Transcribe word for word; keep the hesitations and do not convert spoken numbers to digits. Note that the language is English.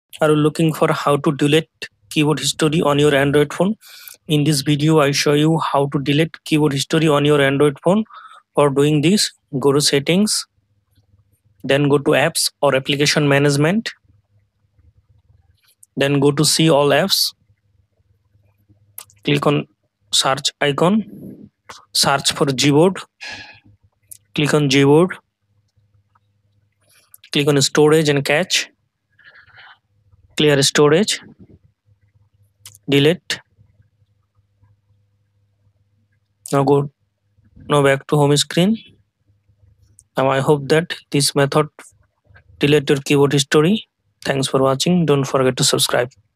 Are you looking for how to delete keyboard history on your Android phone? In this video, I show you how to delete keyboard history on your Android phone. For doing this, go to settings, then go to apps or application management, then go to see all apps, click on search icon, search for Gboard, click on Gboard, click on storage and cache, clear storage, delete. Now go now back to home screen. Now I hope that this method delete your keyboard history. Thanks for watching. Don't forget to subscribe.